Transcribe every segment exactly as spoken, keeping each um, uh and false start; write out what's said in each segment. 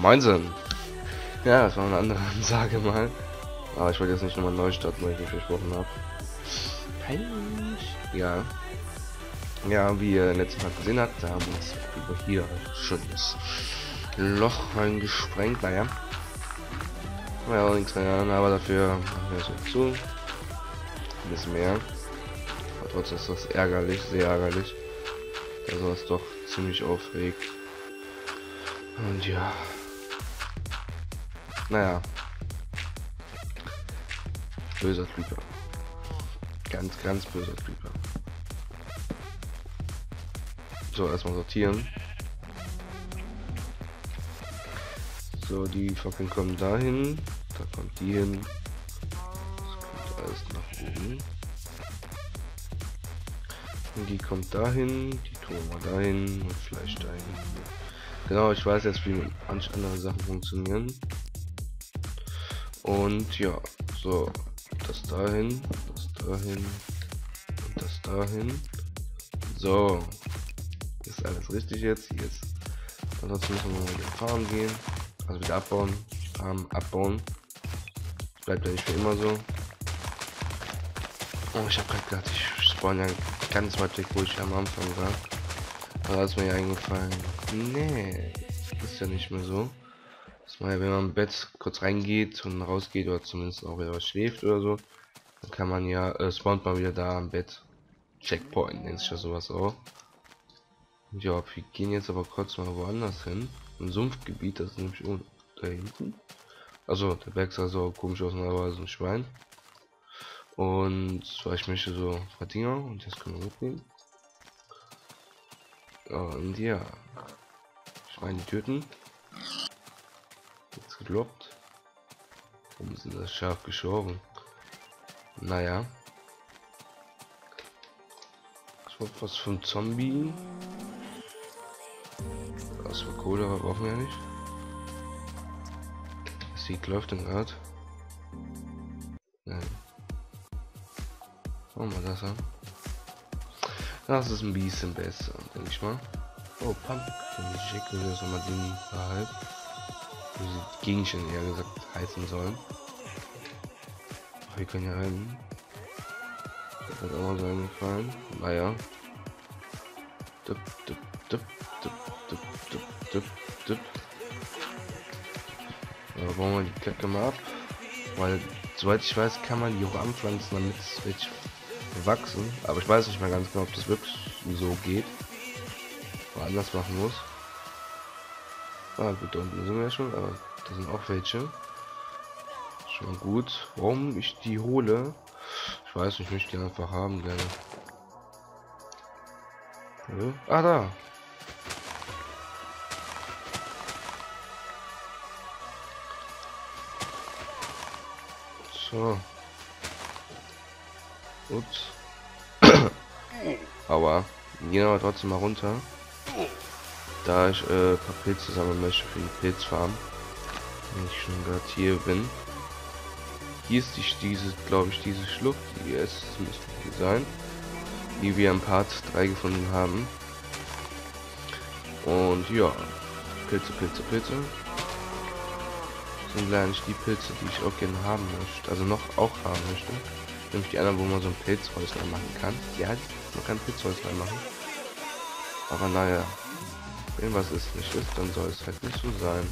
Moinsen! Ja, das war eine andere Ansage mal. Aber ich wollte jetzt nicht nochmal neu starten, weil ich nicht versprochen habe. Peinlich. Ja. Ja, wie ihr letztes Mal gesehen habt, da haben wir uns über hier schönes Loch reingesprengt. Naja. Ja, nichts mehr, aber dafür machen wir es zu. Ein bisschen mehr. Aber trotzdem ist das ärgerlich, sehr ärgerlich. Also es doch ziemlich aufregt. Und ja. Naja. Böser Creeper. Ganz, ganz böser Creeper. So, erstmal sortieren. So, die Fackeln kommen dahin. Da kommt die hin. Das kommt alles nach oben. Und die kommt dahin. Die tun wir dahin. Und vielleicht dahin. Genau, ich weiß jetzt, wie manche andere Sachen funktionieren. Und ja, so. Das dahin. Das dahin. Und das dahin. So. Ist alles richtig jetzt. Hier ist. Ansonsten müssen wir mal wieder fahren gehen. Also wieder abbauen. Farmen abbauen. Bleibt ja nicht für immer so. Oh, ich habe gerade gedacht, ich spawn ja ganz weit weg, wo ich am Anfang war. Aber da ist mir ja eingefallen. Nee, ist ja nicht mehr so. Dass man ja, wenn man im Bett kurz reingeht und rausgeht oder zumindest auch wieder schläft oder so, dann kann man ja, äh, spawnt man wieder da am Bett. Checkpoint nennt sich ja sowas auch. Ja, wir gehen jetzt aber kurz mal woanders hin. Ein Sumpfgebiet, das ist nämlich da hinten. Also der Berg sah so komisch aus, aber so ein Schwein. Und zwar ich möchte so ein paar Dinger und das können wir mitnehmen. Und ja, Schweine töten. Jetzt geglockt. Warum sind das Schaf geschoren? Naja. Ich hoffe, was für ein Zombie. Was für Kohle, aber brauchen wir ja nicht. Das Sieg läuft denn gerade. Nein. Schauen wir das an. Das ist ein bisschen besser, denke ich mal. Oh, Pumpkin. Ich schicke mir das nochmal den behalten. Wie sie Gegenstände eher gesagt heißen sollen. Ach, wir können ja rennen. Das hat auch mal so eingefallen. Naja. Dup, dup, dup, dup, dup, dup, dup, dup. Da bauen wir die Kacke mal ab. Weil, soweit ich weiß, kann man die auch anpflanzen, damit es richtig wachsen. Aber ich weiß nicht mehr ganz genau, ob das wirklich so geht. Oder anders machen muss. Ah gut, da unten sind wir ja schon, aber da sind auch welche. Schon mal gut. Warum ich die hole? Ich weiß nicht, ich möchte die einfach haben gerne. Ja. Ah, da. So. Ups. Aber gehen aber trotzdem mal runter. Da ich äh, ein paar Pilze sammeln möchte für die Pilzfarm. Wenn ich schon gerade hier bin. Hier ist die, diese, glaube ich, diese Schlucht. Die es müsste hier sein. Die wir im Part drei gefunden haben. Und ja. Pilze, Pilze, Pilze. Das sind eigentlich die Pilze, die ich auch gerne haben möchte. Also noch auch haben möchte. Nämlich die anderen, wo man so ein Pilzhäuslein machen kann. Ja, man kann Pilzhäuslein machen. Aber naja. Wenn was es nicht ist, dann soll es halt nicht so sein.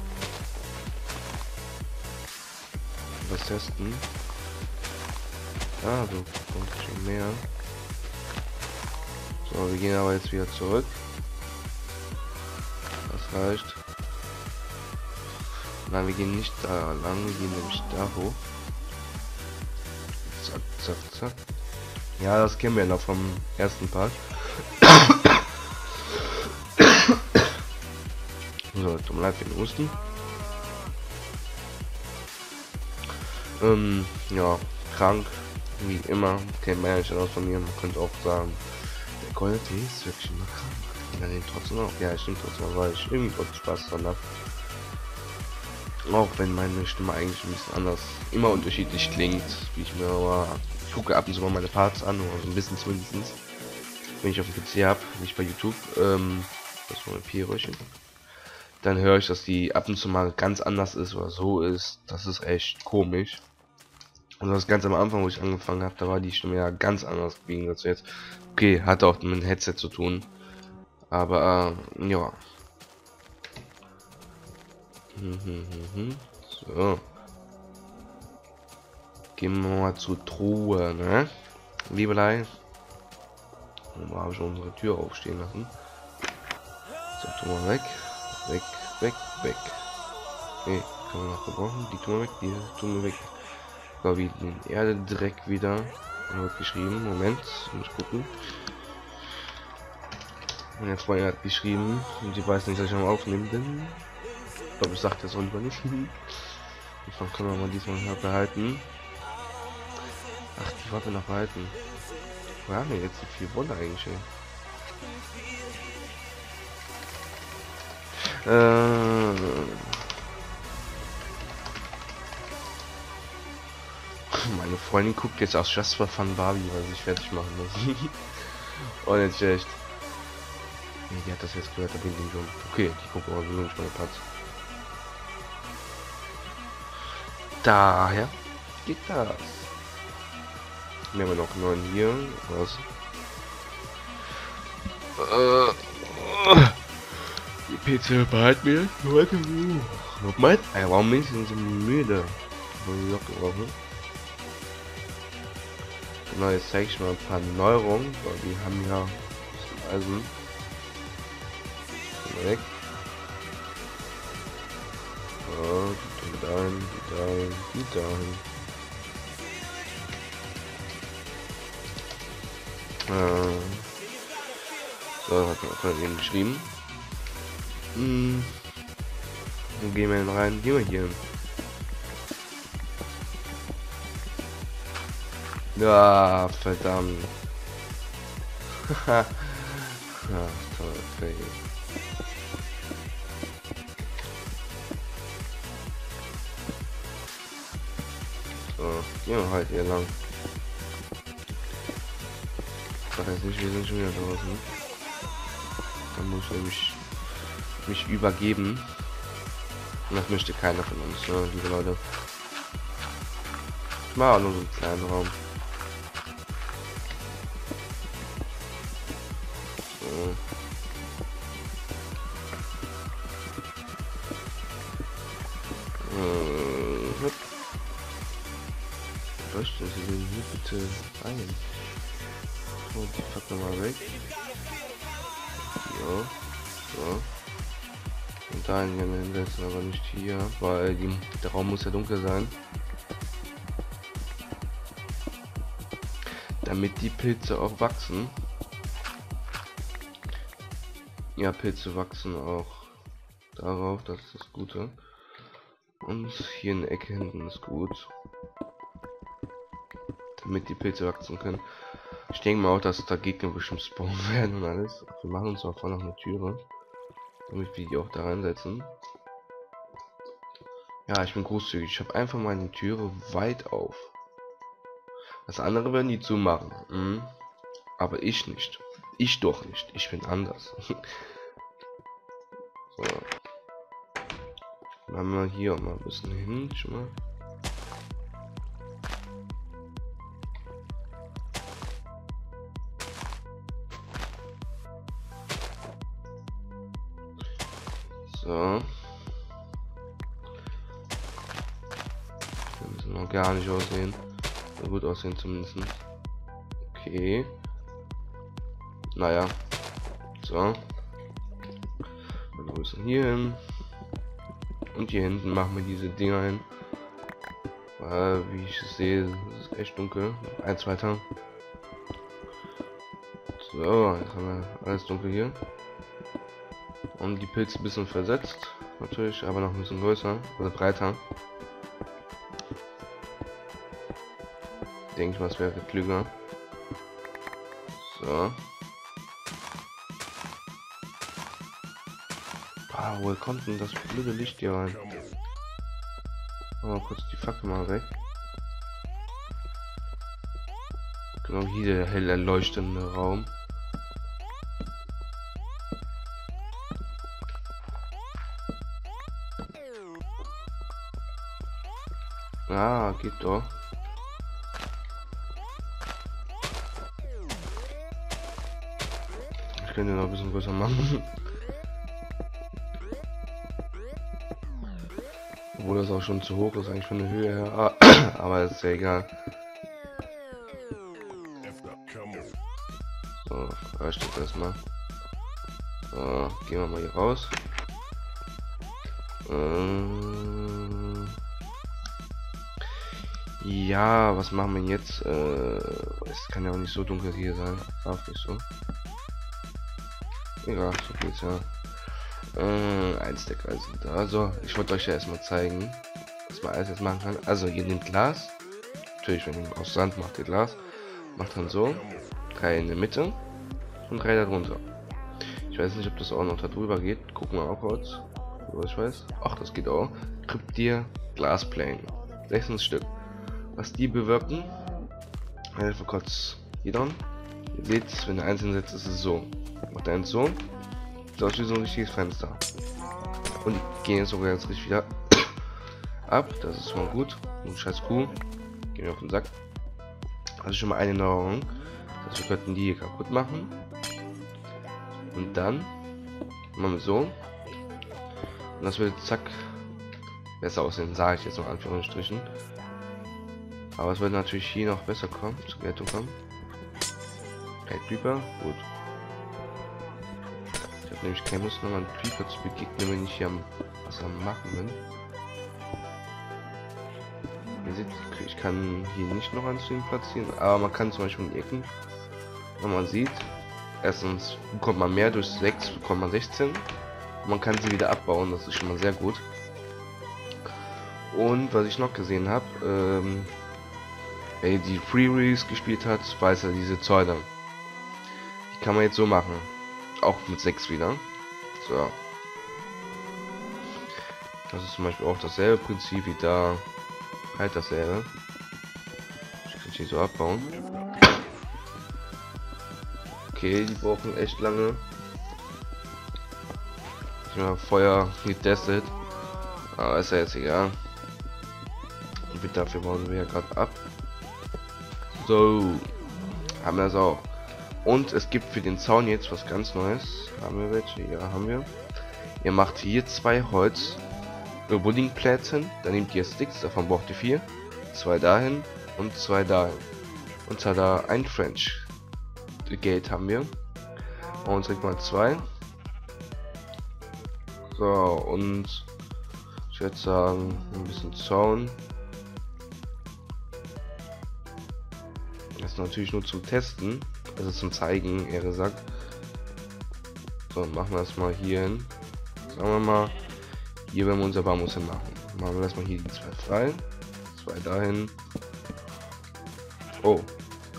Was testen? Ah, so kommt schon mehr. So, wir gehen aber jetzt wieder zurück. Das reicht. Nein, wir gehen nicht da lang, wir gehen nämlich da hoch. Zack, zack, zack. Ja, das kennen wir noch vom ersten Part. So, zum Leid den Husten. Ähm, ja, krank, wie immer, kennt man ja nicht aus von mir. Man könnte auch sagen, der goldene Tee ist wirklich immer krank. Ja, den trotzdem auch. Ja, stimmt trotzdem, weil ich irgendwie trotzdem Spaß dran habe. Auch wenn meine Stimme eigentlich ein bisschen anders, immer unterschiedlich klingt, wie ich mir aber, ich gucke ab und zu mal meine Parts an, oder so ein bisschen zumindest, wenn ich auf dem P C habe, nicht bei YouTube. Ähm, das war mein P-Röhrchen. dann höre ich, dass die ab und zu mal ganz anders ist oder so ist. Das ist echt komisch. Und das ganz am Anfang, wo ich angefangen habe, da war die Stimme ja ganz anders gegen dazu jetzt. Okay, hat auch mit dem Headset zu tun. Aber äh, ja. Hm, hm, hm, hm. So. Gehen wir mal zur Truhe, ne? Liebelei. Da habe ich unsere Tür aufstehen lassen. So, tun wir weg. Weg, weg, weg. Okay, kann man noch gebrauchen. Die tun wir weg, die tun wir weg. So, wie den Erdedreck wieder. Wird geschrieben. Moment, muss ich gucken. Meine Freundin hat geschrieben und sie weiß nicht, dass ich am Aufnehmen bin. Ich glaube, ich sage das auch lieber nicht. Dann können wir mal diesmal behalten. Ach, die Waffe noch behalten. Wir haben ja jetzt so viel Wolle eigentlich. Äh, meine Freundin guckt jetzt aus Just for Fun Barbie, weil sie sich fertig machen muss. Oh, nicht schlecht. Nee, die hat das jetzt gehört, da bin ich schon. Okay, die guckt aber so nicht mal Platz. Daher geht das. Nehmen wir noch neun hier. Was? Äh, die Pizza behalten wir. Nochmal. Warum bin ich denn so müde? Genau, jetzt zeige ich mal ein paar Neuerungen, weil wir haben ja Eisen. Weg. So, die dahin, die dahin, die dahin. Äh, so, hat man eben geschrieben. Hm. Wo gehen wir denn rein? Gehen wir hier hin. Ja, verdammt. Haha. Ja, toll, fail. So, gehen wir halt hier lang. Ich weiß jetzt nicht, wir sind schon wieder draußen. Dann muss ich mich, mich übergeben. Und das möchte keiner von uns, ne, liebe Leute. Ich mache auch nur so einen kleinen Raum. So. Äh, hopp. Was ist denn hier bitte rein? Oh, die Fackel mal weg. Ja. So. Und dahin gehen wir hinsetzen, aber nicht hier, weil die, der Raum muss ja dunkel sein. Damit die Pilze auch wachsen. Ja, Pilze wachsen auch darauf, das ist das Gute. Und hier in der Ecke hinten ist gut. Damit die Pilze wachsen können. Ich denke mal auch, dass da Gegner bestimmt spawnen werden und alles. Wir machen uns auch vorne noch eine Türe. Damit wir die auch da reinsetzen. Ja, ich bin großzügig. Ich habe einfach meine Türe weit auf. Das andere werden die zumachen. Mhm. Aber ich nicht. Ich doch nicht. Ich bin anders. So. Machen wir hier auch mal ein bisschen hin. Schon mal. So. Wir müssen noch gar nicht aussehen. So gut aussehen zumindest. Okay. Naja. So. Wir müssen hier hin. Und hier hinten machen wir diese Dinger hin. Weil, wie ich es sehe, ist es echt dunkel. Eins weiter. So, jetzt haben wir alles dunkel hier. Und die Pilze ein bisschen versetzt. Natürlich, aber noch ein bisschen größer oder breiter. Denke ich mal, es wäre klüger. So. Ah, woher kommt denn das blöde Licht hier rein? Mal kurz die Fackel mal weg. Genau hier der hell erleuchtende Raum. Ah, geht doch. Ich könnte noch ein bisschen größer machen. Obwohl das auch schon zu hoch ist, eigentlich von der Höhe her. Ah, aber ist ja egal. So, reicht das erstmal. So, gehen wir mal hier raus. Ähm ja, was machen wir jetzt? Äh, es kann ja auch nicht so dunkel hier sein. Darf nicht so. Egal, so geht's ja. Äh, ein Stack also da. Also, ich wollte euch ja erstmal zeigen, was man alles jetzt machen kann. Also, ihr nehmt Glas. Natürlich, wenn ihr aus Sand macht, ihr Glas. Macht dann so. Drei in der Mitte und drei darunter. Ich weiß nicht, ob das auch noch darüber geht. Gucken wir auch kurz. Was ich weiß. Ach, das geht auch. Kriegt ihr Glasplane. sechzehn Stück. Was die bewirken, helfe kurz hier dann. Ihr seht, wenn der einzeln setzt, ist es so. Macht er so. Sieht aus wie so ein richtiges Fenster. Und die gehen jetzt sogar jetzt richtig wieder ab. Das ist schon mal gut. Und scheiß Kuh. Gehen wir auf den Sack. Also schon mal eine Erinnerung. Also wir könnten die hier kaputt machen. Und dann machen wir so. Und das würde zack besser aussehen, sage ich jetzt noch Anführungsstrichen. Aber es wird natürlich hier noch besser kommen, zur Geltung kommen. Hey, Creeper, gut. Ich habe nämlich keine Lust, nochmal einen Creeper zu begegnen, wenn ich hier am, was am machen bin. Ihr seht, ich kann hier nicht noch eins platzieren, aber man kann zum Beispiel in Ecken, wenn man sieht, erstens bekommt man mehr, durch sechs bekommt man sechzehn. Und man kann sie wieder abbauen, das ist schon mal sehr gut. Und was ich noch gesehen habe, ähm, wer die Free Release gespielt hat, weiß ja diese Zäune. Die kann man jetzt so machen. Auch mit sechs wieder. So. Das ist zum Beispiel auch dasselbe Prinzip wie da. Halt dasselbe. Ich kann die so abbauen. Okay, die brauchen echt lange. Ich habe Feuer getestet. Aber ist ja jetzt egal. Und dafür bauen wir ja gerade ab. So. Haben wir das auch. Und es gibt für den Zaun jetzt was ganz Neues. Haben wir welche? Ja, haben wir. Ihr macht hier zwei Holz Wooding-Plättchen, dann nehmt ihr Sticks, davon braucht ihr vier. Zwei dahin und zwei dahin. Und zwar da ein French Gate haben wir. Und direkt mal zwei. So, und ich würde sagen, ein bisschen Zaun. Das ist natürlich nur zum Testen, also zum Zeigen, eher gesagt. So, machen wir das mal hier hin. Sagen wir mal, hier werden wir unser Bambus hin machen. Machen wir erstmal hier die zwei frei. Zwei dahin. Oh.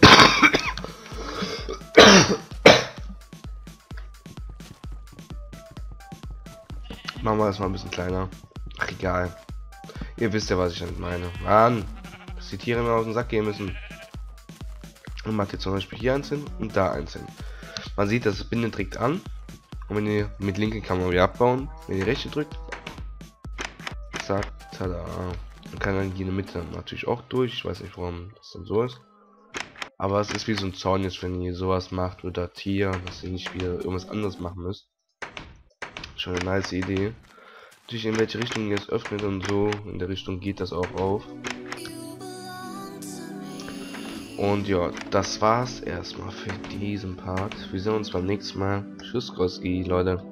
Machen wir das mal ein bisschen kleiner. Ach, egal. Ihr wisst ja, was ich damit meine. Mann, dass die Tiere immer aus dem Sack gehen müssen. Und macht ihr zum Beispiel hier eins hin und da eins hin. Man sieht, das bindet direkt an. Und wenn ihr mit linken kann man wieder abbauen. Wenn ihr rechte drückt, zack, tada. Man kann dann hier in der Mitte dann natürlich auch durch. Ich weiß nicht, warum das dann so ist. Aber es ist wie so ein Zaun jetzt, wenn ihr sowas macht oder Tier, dass ihr nicht wieder irgendwas anderes machen müsst. Schon eine nice Idee. Natürlich in welche Richtung ihr es öffnet und so. In der Richtung geht das auch auf. Und ja, das war's erstmal für diesen Part. Wir sehen uns beim nächsten Mal. Tschüss, Groski, Leute.